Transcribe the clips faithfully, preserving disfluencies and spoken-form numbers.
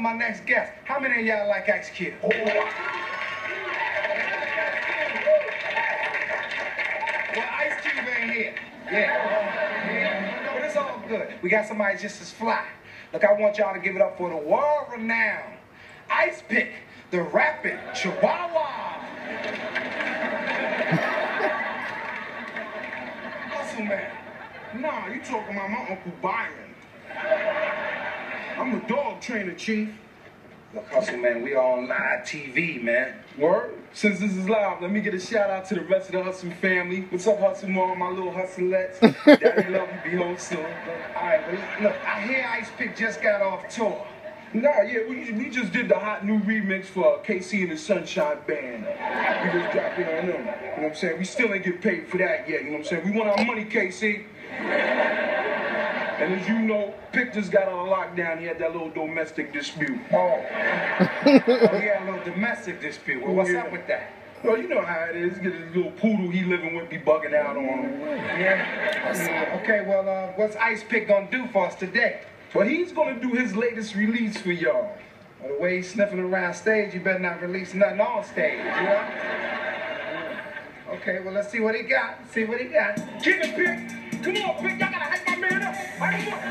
my next guest. How many of y'all like Ice Cube? Oh. Well, Ice Cube ain't here. Yeah. yeah. But it's all good. We got somebody just as fly. Look, I want y'all to give it up for the world-renowned Icepick, the rapping Chihuahua. Hustle man. Nah, you talking about my Uncle Byron. I'm a dog trainer, Chief. Look, Hustle man, we all on live T V, man. Word? Since this is live, let me get a shout out to the rest of the Hustle family. What's up, Hustle Mom, my little hustlettes? Daddy love you, be home soon. All right, well, look, I hear Icepick just got off tour. Nah, yeah, we, we just did the hot new remix for K C and the Sunshine Band. We just dropped it on them. You know what I'm saying? We still ain't get paid for that yet, you know what I'm saying? We want our money, K C. And as you know, Pick just got on lockdown. He had that little domestic dispute. Oh. oh, he had a little domestic dispute. Well, what's yeah. up with that? Well, you know how it is. Get his little poodle he living with be bugging out on him. Yeah? yeah. Okay, well, uh, what's Icepick gonna do for us today? Well, he's gonna do his latest release for y'all. Well, the way he's sniffing around stage, you better not release nothing on stage, you know? Okay, well, let's see what he got. See what he got. Get it, Pick. Come on, Pick. Y'all gotta hype my man up. Hype him up.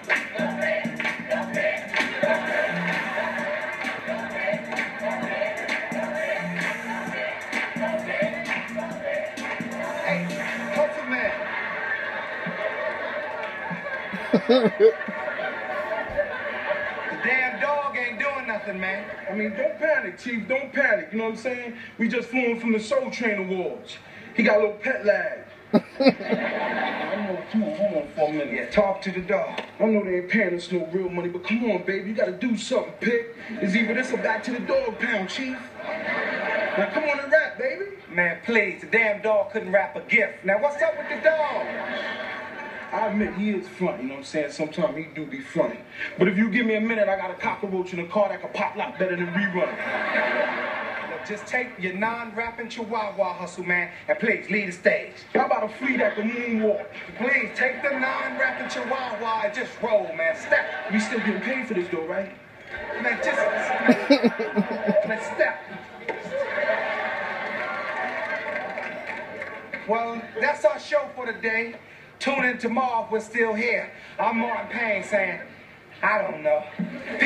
Hey, Hustle man. The damn dog ain't doing nothing, man. I mean, don't panic, Chief. Don't panic. You know what I'm saying? We just flew him from the Soul Train Awards. He got a little pet lag. I'm gonna come on, hold on for a minute. Yeah, talk to the dog. I know they ain't paying us no real money, but come on, baby. You gotta do something, Pick. It's either this or back to the dog pound, Chief. Now come on and rap, baby. Man, please, the damn dog couldn't rap a gift. Now, what's up with the dog? I admit he is funny, you know what I'm saying? Sometimes he do be funny. But if you give me a minute, I got a cockroach in the car that can pop lock better than rerun. Look, just take your non-rapping Chihuahua, Hustle man, and please leave the stage. How about a flea that can moonwalk? Please, take the non-rapping Chihuahua and just roll, man. Step. We still getting paid for this, though, right? Man, just... man, step. Well, that's our show for today. Tune in tomorrow if we're still here. I'm Martin Payne saying, I don't know.